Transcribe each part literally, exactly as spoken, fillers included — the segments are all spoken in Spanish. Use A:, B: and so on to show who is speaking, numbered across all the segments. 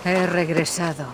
A: He regresado.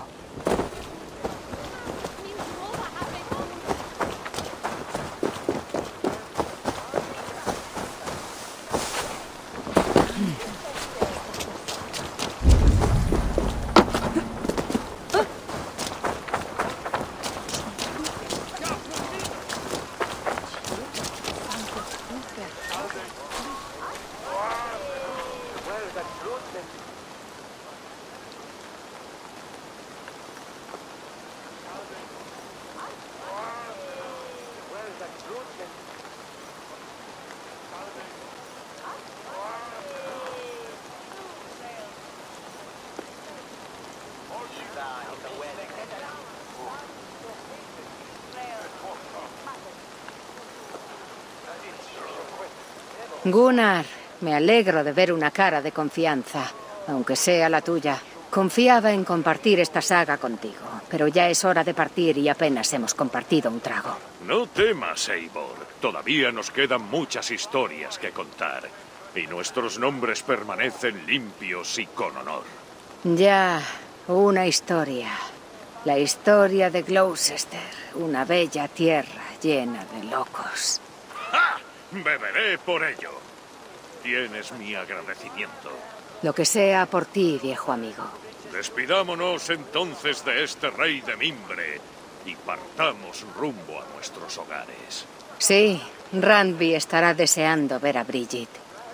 A: Gunnar, me alegro de ver una cara de confianza, aunque sea la tuya. Confiaba en compartir esta saga contigo, pero ya es hora de partir y apenas hemos compartido un trago.
B: No temas, Eivor. Todavía nos quedan muchas historias que contar, y nuestros nombres permanecen limpios y con honor.
A: Ya, una historia. La historia de Gloucester, una bella tierra llena de locos.
B: ¡Ja! Beberé por ello. Tienes mi agradecimiento.
A: Lo que sea por ti, viejo amigo.
B: Despidámonos entonces de este rey de mimbre y partamos rumbo a nuestros hogares.
A: Sí, Randvi estará deseando ver a Bridget.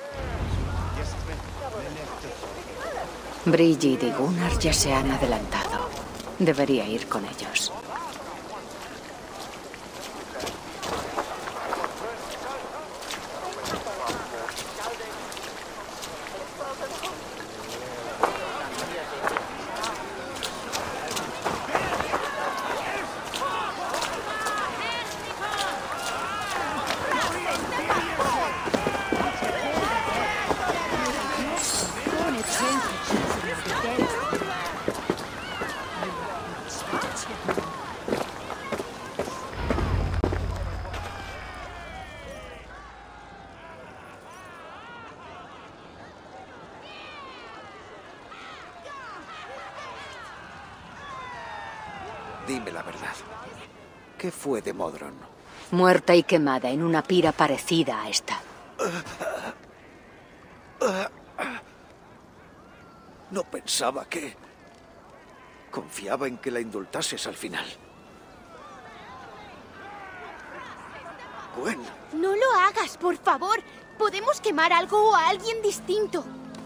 A: Bridget y Gunnar ya se han adelantado. Debería ir con ellos.
C: Dime la verdad. ¿Qué fue de Modron?
A: Muerta y quemada en una pira parecida a esta.
C: No pensaba que... Confiaba en que la indultases al final. Gwen.
D: No lo hagas, por favor. Podemos quemar algo o a alguien distinto.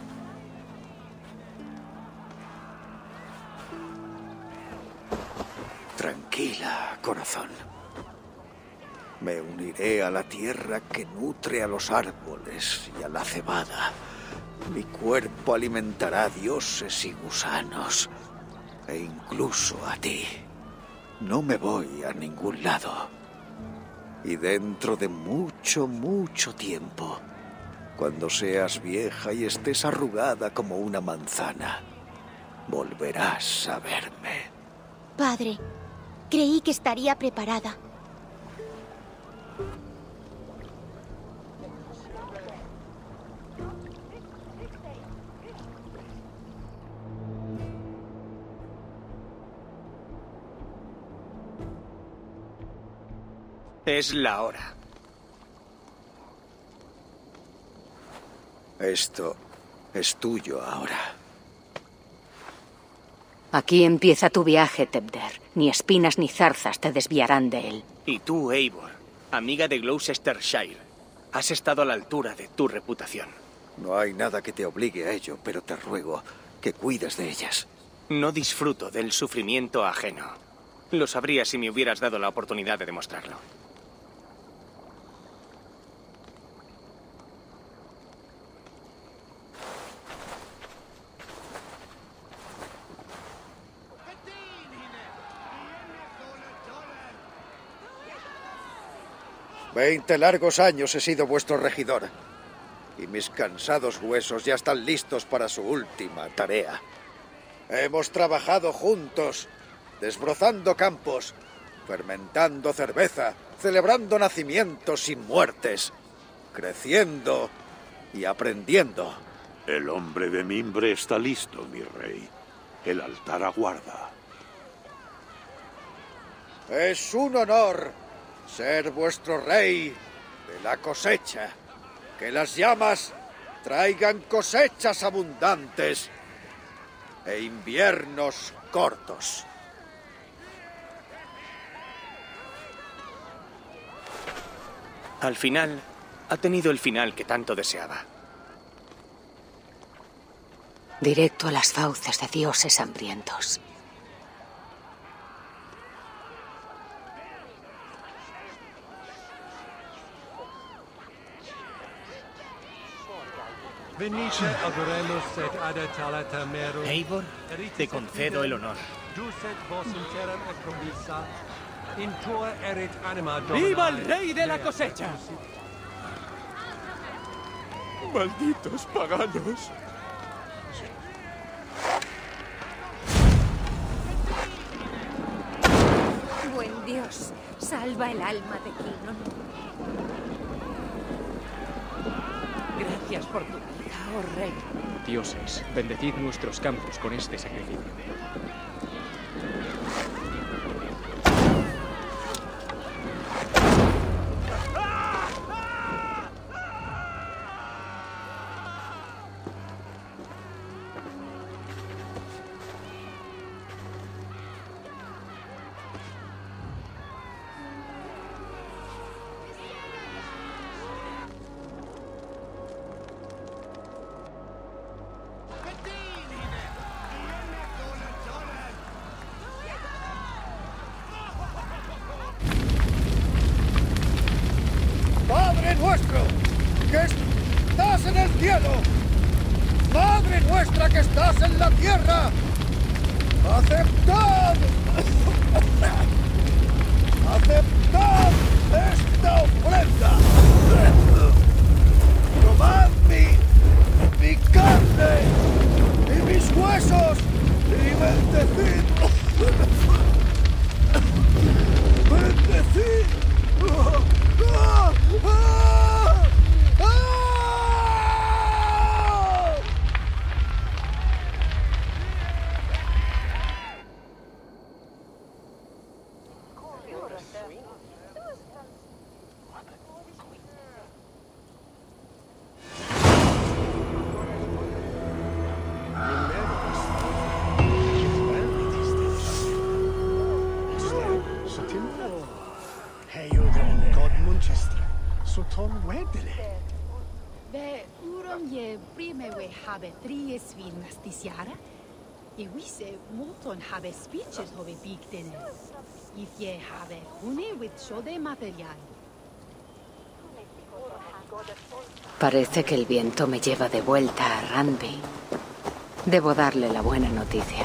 C: Tranquila, corazón. Me uniré a la tierra que nutre a los árboles y a la cebada. Mi cuerpo alimentará dioses y gusanos. E incluso a ti. No me voy a ningún lado. Y dentro de mucho, mucho tiempo, cuando seas vieja y estés arrugada como una manzana, volverás a verme.
D: Padre, creí que estaría preparada.
E: Es la hora.
C: Esto es tuyo ahora.
A: Aquí empieza tu viaje, Tebder. Ni espinas ni zarzas te desviarán de él.
E: Y tú, Eivor, amiga de Gloucestershire, has estado a la altura de tu reputación.
C: No hay nada que te obligue a ello, pero te ruego que cuides de ellas.
E: No disfruto del sufrimiento ajeno. Lo sabría si me hubieras dado la oportunidad de demostrarlo.
C: Veinte largos años he sido vuestro regidor. Y mis cansados huesos ya están listos para su última tarea. Hemos trabajado juntos, desbrozando campos, fermentando cerveza, celebrando nacimientos y muertes, creciendo y aprendiendo.
B: El hombre de mimbre está listo, mi rey.
F: El altar aguarda.
C: Es un honor ser vuestro rey de la cosecha. Que las llamas traigan cosechas abundantes e inviernos cortos.
E: Al final, ha tenido el final que tanto deseaba.
A: Directo a las fauces de dioses hambrientos.
E: Eivor, te concedo el honor.
G: ¡Viva el rey de la cosecha!
F: ¡Malditos paganos!
H: Buen Dios, salva el alma de Kilnon.
G: Gracias por tu vida, oh rey.
I: Dioses, bendecid nuestros campos con este sacrificio.
C: ¡Padre nuestro, que estás en el cielo! ¡Madre nuestra que estás en la tierra! ¡Aceptad! ¡Aceptad esta ofrenda! ¡Tomad mi, mi carne y mis huesos y bendecid! ¡Bendecid! ¡Ah! ¡Ah! ¡Ah!
J: Ve uron je primewe habe trie svin nastisjara. Je wisse moton habe speeches hove bigdene. If je habe hune with shode material.
A: Parece que el viento me lleva de vuelta a Randby. Debo darle la buena noticia.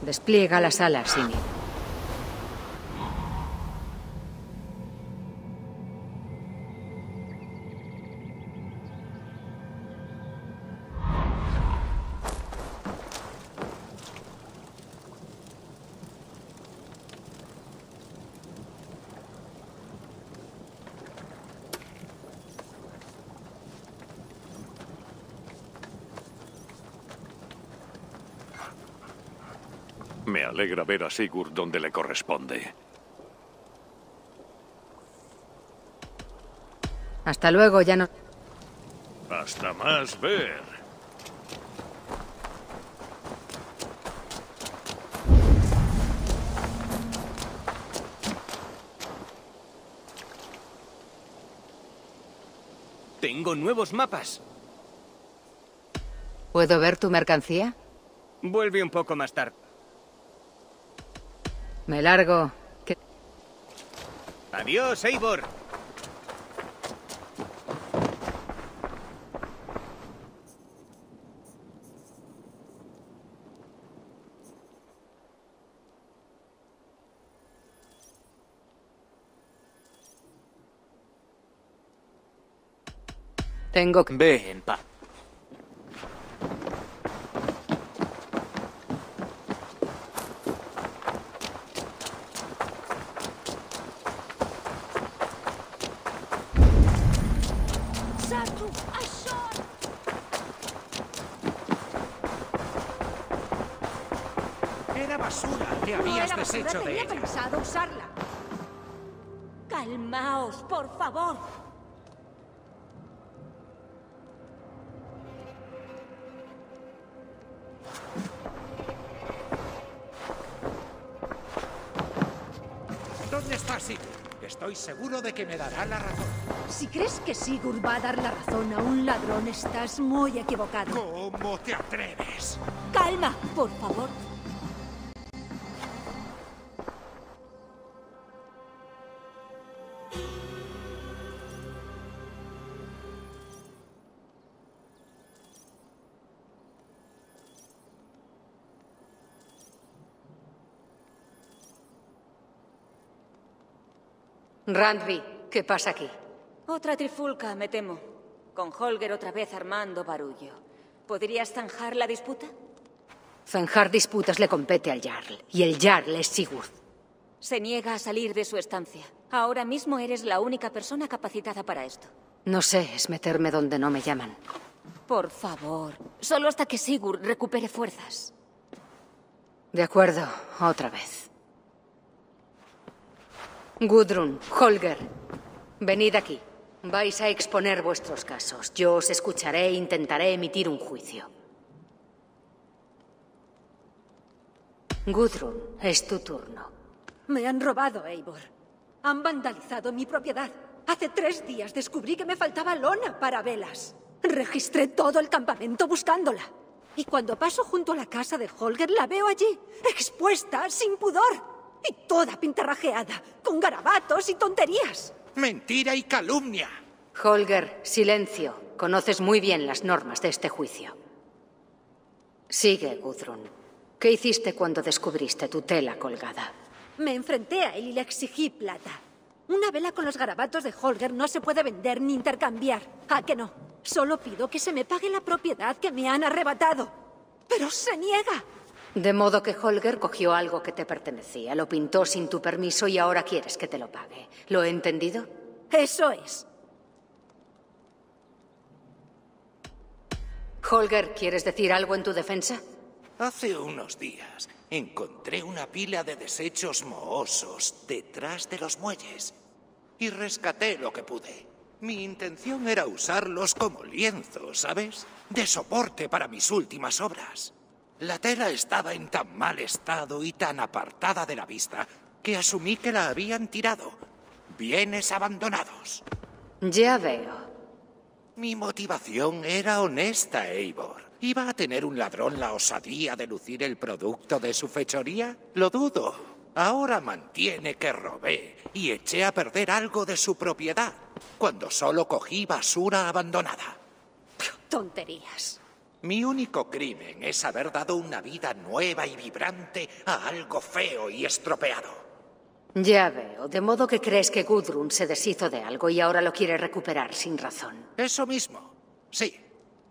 A: Despliega las alas, Simi.
B: Me alegra ver a Sigurd donde le corresponde.
A: Hasta luego, ya no...
B: Hasta más ver.
E: Tengo nuevos mapas.
A: ¿Puedo ver tu mercancía?
E: Vuelve un poco más tarde.
A: Me largo. ¿Qué?
E: Adiós, Eivor.
A: Tengo que...
E: Ve en paz.
K: Era basura que habías deshecho de ella.
H: Tenía pensado usarla. Calmaos, por favor.
K: ¿Dónde está Sigurd? Estoy seguro de que me dará la razón.
H: Si crees que Sigurd va a dar la razón a un ladrón, estás muy equivocado.
K: ¿Cómo te atreves?
H: Calma, por favor.
A: Randvi, ¿qué pasa aquí?
L: Otra trifulca, me temo. Con Holger otra vez armando barullo. ¿Podrías zanjar la disputa?
A: Zanjar disputas le compete al Jarl, y el Jarl es Sigurd.
L: Se niega a salir de su estancia. Ahora mismo eres la única persona capacitada para esto.
A: No sé, es meterme donde no me llaman.
L: Por favor, solo hasta que Sigurd recupere fuerzas.
A: De acuerdo, otra vez. Gudrun, Holger, venid aquí. Vais a exponer vuestros casos. Yo os escucharé e intentaré emitir un juicio. Gudrun, es tu turno.
H: Me han robado, Eivor. Han vandalizado mi propiedad. Hace tres días descubrí que me faltaba lona para velas. Registré todo el campamento buscándola. Y cuando paso junto a la casa de Holger, la veo allí, expuesta, sin pudor. Y toda pintarrajeada, con garabatos y tonterías.
K: ¡Mentira y calumnia!
A: Holger, silencio. Conoces muy bien las normas de este juicio. Sigue, Gudrun. ¿Qué hiciste cuando descubriste tu tela colgada?
H: Me enfrenté a él y le exigí plata. Una vela con los garabatos de Holger no se puede vender ni intercambiar. ¿A que no? Solo pido que se me pague la propiedad que me han arrebatado. ¡Pero se niega!
A: De modo que Holger cogió algo que te pertenecía, lo pintó sin tu permiso y ahora quieres que te lo pague. ¿Lo he entendido?
H: Eso es.
A: Holger, ¿quieres decir algo en tu defensa?
K: Hace unos días encontré una pila de desechos mohosos detrás de los muelles y rescaté lo que pude. Mi intención era usarlos como lienzo, ¿sabes? De soporte para mis últimas obras. La tela estaba en tan mal estado y tan apartada de la vista que asumí que la habían tirado. Bienes abandonados.
A: Ya veo.
K: Mi motivación era honesta, Eivor. ¿Iba a tener un ladrón la osadía de lucir el producto de su fechoría? Lo dudo. Ahora mantiene que robé y eché a perder algo de su propiedad, cuando solo cogí basura abandonada.
H: Tonterías.
K: Mi único crimen es haber dado una vida nueva y vibrante a algo feo y estropeado.
A: Ya veo. De modo que crees que Gudrun se deshizo de algo y ahora lo quiere recuperar sin razón.
K: Eso mismo. Sí.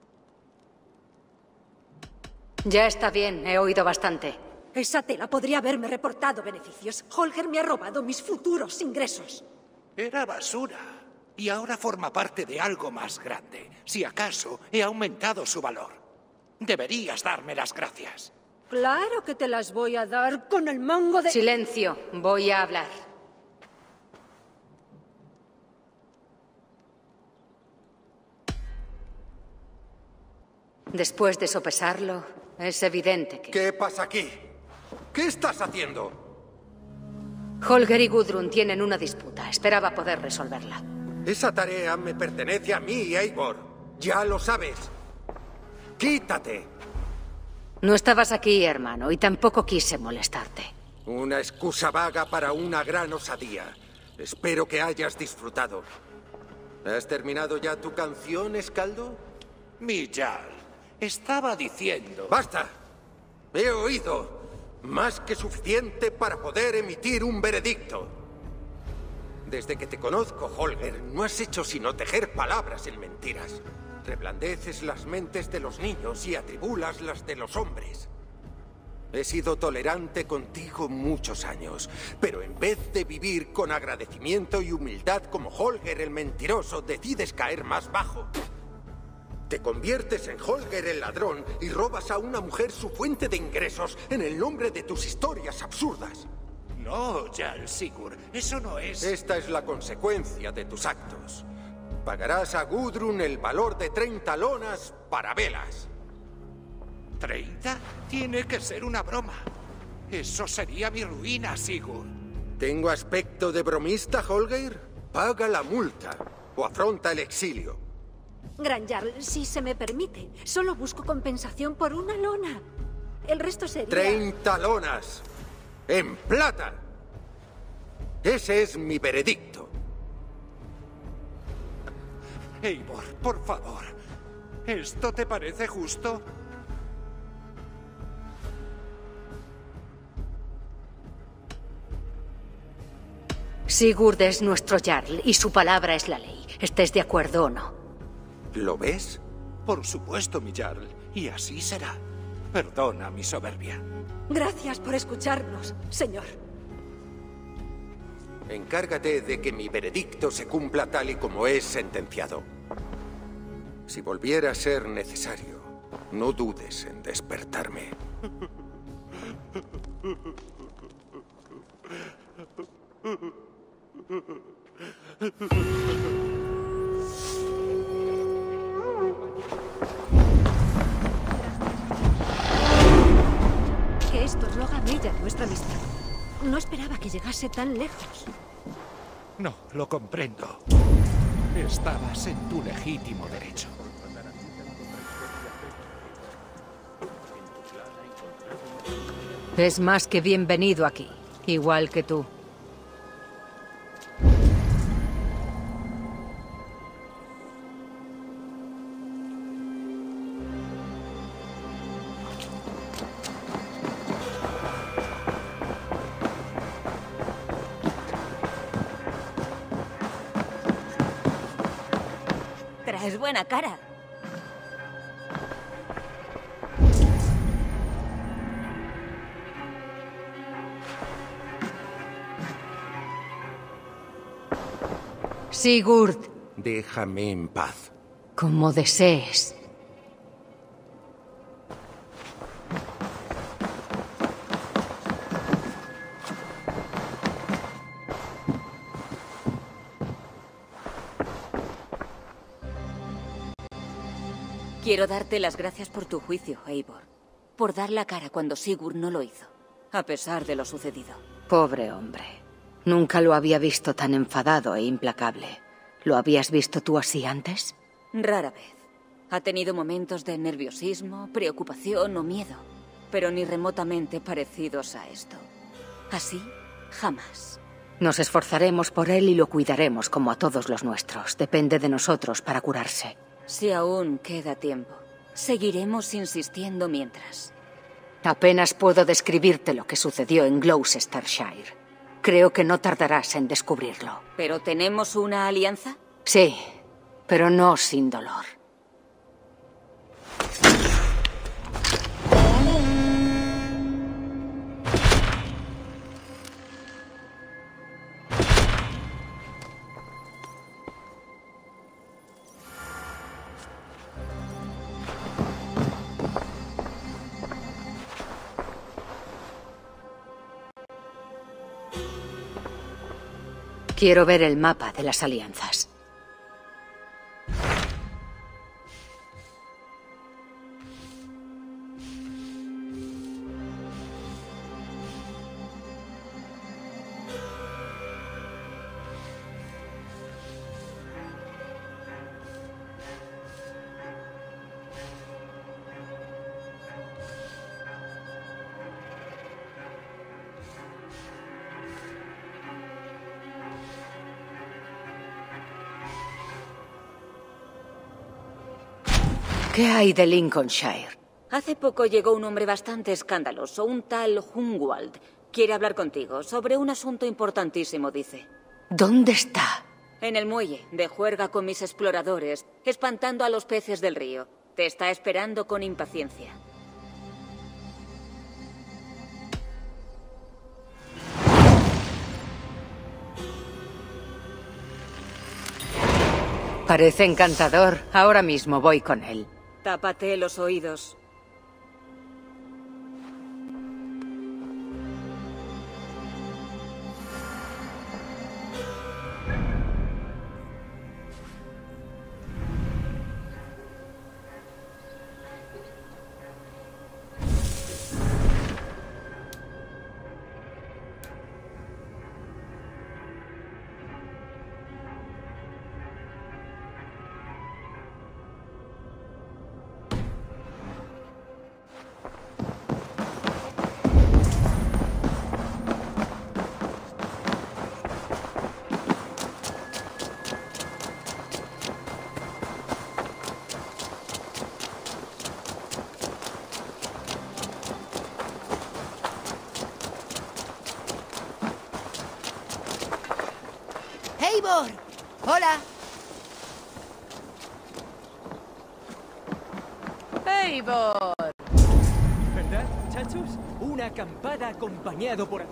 A: Ya está bien. He oído bastante.
H: Esa tela podría haberme reportado beneficios. Holger me ha robado mis futuros ingresos.
K: Era basura. Y ahora forma parte de algo más grande. Si acaso, he aumentado su valor. Deberías darme las gracias.
H: Claro que te las voy a dar con el mango de...
A: Silencio. Voy a hablar. Después de sopesarlo, es evidente que...
M: ¿Qué pasa aquí? ¿Qué estás haciendo?
A: Holger y Gudrun tienen una disputa. Esperaba poder resolverla.
M: Esa tarea me pertenece a mí, Eivor. Ya lo sabes. ¡Quítate!
A: No estabas aquí, hermano, y tampoco quise molestarte.
M: Una excusa vaga para una gran osadía. Espero que hayas disfrutado. ¿Has terminado ya tu canción, Escaldo?
K: Mi Jarl, estaba diciendo...
M: ¡Basta! He oído. Más que suficiente para poder emitir un veredicto. Desde que te conozco, Holger, no has hecho sino tejer palabras en mentiras. Reblandeces las mentes de los niños y atribulas las de los hombres. He sido tolerante contigo muchos años, pero en vez de vivir con agradecimiento y humildad como Holger el mentiroso, decides caer más bajo. Te conviertes en Holger el ladrón y robas a una mujer su fuente de ingresos en el nombre de tus historias absurdas.
K: No, Jarl Sigurd, eso no es...
M: Esta es la consecuencia de tus actos. Pagarás a Gudrun el valor de treinta lonas para velas.
K: ¿Treinta? Tiene que ser una broma. Eso sería mi ruina, Sigurd.
M: ¿Tengo aspecto de bromista, Holger? Paga la multa o afronta el exilio.
H: Gran Jarl, si se me permite, solo busco compensación por una lona. El resto sería...
M: ¡Treinta lonas! ¡En plata! Ese es mi veredicto.
K: Eivor, por favor. ¿Esto te parece justo?
A: Sigurd es nuestro Jarl y su palabra es la ley. ¿Estés de acuerdo o no?
M: ¿Lo ves?
K: Por supuesto, mi Jarl. Y así será. Perdona mi soberbia.
H: Gracias por escucharnos, señor.
M: Encárgate de que mi veredicto se cumpla tal y como es sentenciado. Si volviera a ser necesario, no dudes en despertarme.
H: Que esto lo haga bella nuestra amistad. No esperaba que llegase tan lejos.
K: No, lo comprendo. Estabas en tu legítimo derecho.
A: Es más que bienvenido aquí, igual que tú.
L: Traes buena cara.
A: Sigurd.
M: Déjame en paz.
A: Como desees.
L: Quiero darte las gracias por tu juicio, Eivor. Por dar la cara cuando Sigurd no lo hizo, a pesar de lo sucedido.
A: Pobre hombre. Nunca lo había visto tan enfadado e implacable. ¿Lo habías visto tú así antes?
L: Rara vez. Ha tenido momentos de nerviosismo, preocupación o miedo, pero ni remotamente parecidos a esto. Así, jamás.
A: Nos esforzaremos por él y lo cuidaremos como a todos los nuestros. Depende de nosotros para curarse.
L: Si aún queda tiempo. Seguiremos insistiendo mientras.
A: Apenas puedo describirte lo que sucedió en Gloucestershire. Creo que no tardarás en descubrirlo.
L: ¿Pero tenemos una alianza?
A: Sí, pero no sin dolor. Quiero ver el mapa de las alianzas. ¿Qué hay de Lincolnshire?
L: Hace poco llegó un hombre bastante escandaloso, un tal Hungwald. Quiere hablar contigo sobre un asunto importantísimo, dice.
A: ¿Dónde está?
L: En el muelle, de juerga con mis exploradores, espantando a los peces del río. Te está esperando con impaciencia.
A: Parece encantador. Ahora mismo voy con él.
L: Tápate los oídos.
N: Eivor, hola.
G: Eivor. ¿Verdad, muchachos? Una acampada acompañado por...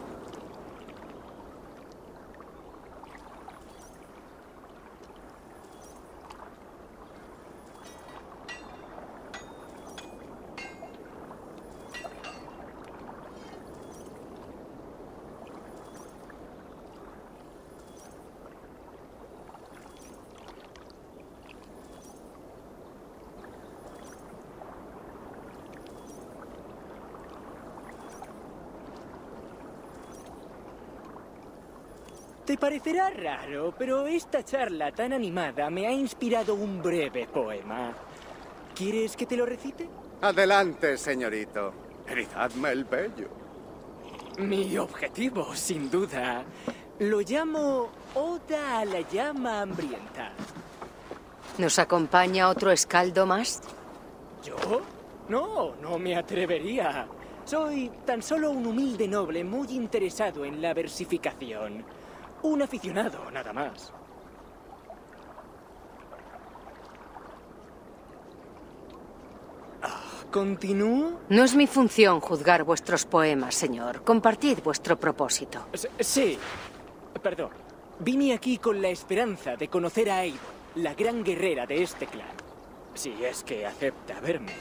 G: Te parecerá raro, pero esta charla tan animada me ha inspirado un breve poema. ¿Quieres que te lo recite?
O: Adelante, señorito. Heredadme el bello.
G: Mi objetivo, sin duda, lo llamo Oda a la llama hambrienta.
A: ¿Nos acompaña otro escaldo más?
G: ¿Yo? No, no me atrevería. Soy tan solo un humilde noble muy interesado en la versificación. Un aficionado, nada más. ¿Continúo?
A: No es mi función juzgar vuestros poemas, señor. Compartid vuestro propósito.
G: S- sí. Perdón. Vine aquí con la esperanza de conocer a Eivor, la gran guerrera de este clan. Si es que acepta verme.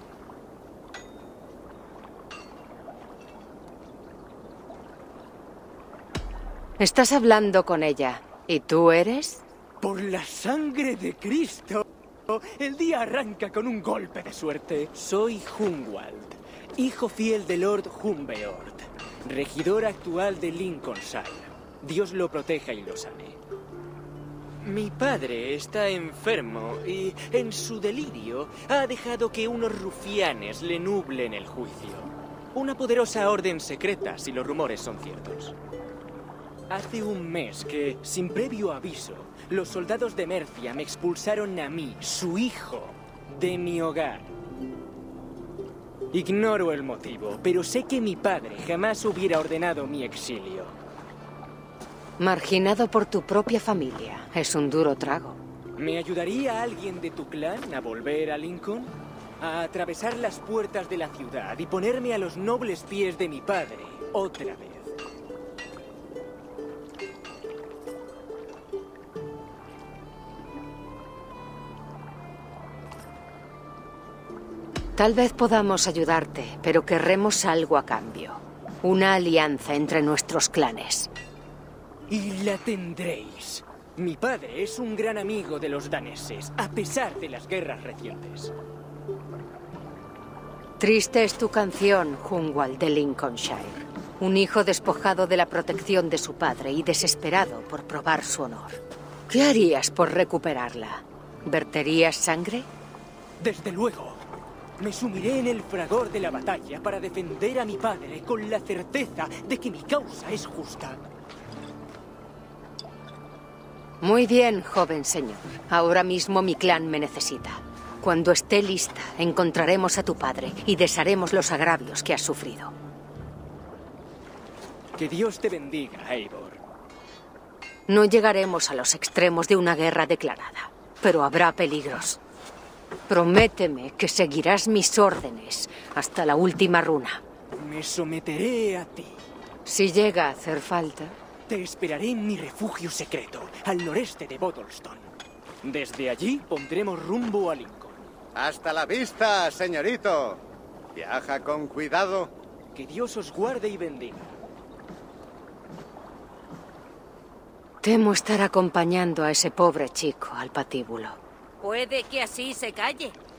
A: Estás hablando con ella. ¿Y tú eres?
G: Por la sangre de Cristo. El día arranca con un golpe de suerte. Soy Hungwald, hijo fiel de Lord Humbeord, regidor actual de Lincolnshire. Dios lo proteja y lo sane. Mi padre está enfermo y, en su delirio, ha dejado que unos rufianes le nublen el juicio. Una poderosa orden secreta, si los rumores son ciertos. Hace un mes que, sin previo aviso, los soldados de Mercia me expulsaron a mí, su hijo, de mi hogar. Ignoro el motivo, pero sé que mi padre jamás hubiera ordenado mi exilio.
A: Marginado por tu propia familia. Es un duro trago.
G: ¿Me ayudaría alguien de tu clan a volver a Lincoln? A atravesar las puertas de la ciudad y ponerme a los nobles pies de mi padre otra vez.
A: Tal vez podamos ayudarte, pero querremos algo a cambio. Una alianza entre nuestros clanes.
G: Y la tendréis. Mi padre es un gran amigo de los daneses, a pesar de las guerras recientes.
A: Triste es tu canción, Hungwald de Lincolnshire. Un hijo despojado de la protección de su padre y desesperado por probar su honor. ¿Qué harías por recuperarla? ¿Verterías sangre?
G: Desde luego. Me sumiré en el fragor de la batalla para defender a mi padre con la certeza de que mi causa es justa.
A: Muy bien, joven señor. Ahora mismo mi clan me necesita. Cuando esté lista, encontraremos a tu padre y desharemos los agravios que has sufrido.
G: Que Dios te bendiga, Eivor.
A: No llegaremos a los extremos de una guerra declarada, pero habrá peligros. Prométeme que seguirás mis órdenes hasta la última runa.
G: Me someteré a ti.
A: Si llega a hacer falta...
G: Te esperaré en mi refugio secreto, al noreste de Bottlestone. Desde allí pondremos rumbo a Lincoln.
O: ¡Hasta la vista, señorito! Viaja con cuidado.
G: Que Dios os guarde y bendiga.
A: Temo estar acompañando a ese pobre chico al patíbulo.
L: Puede que así se calle.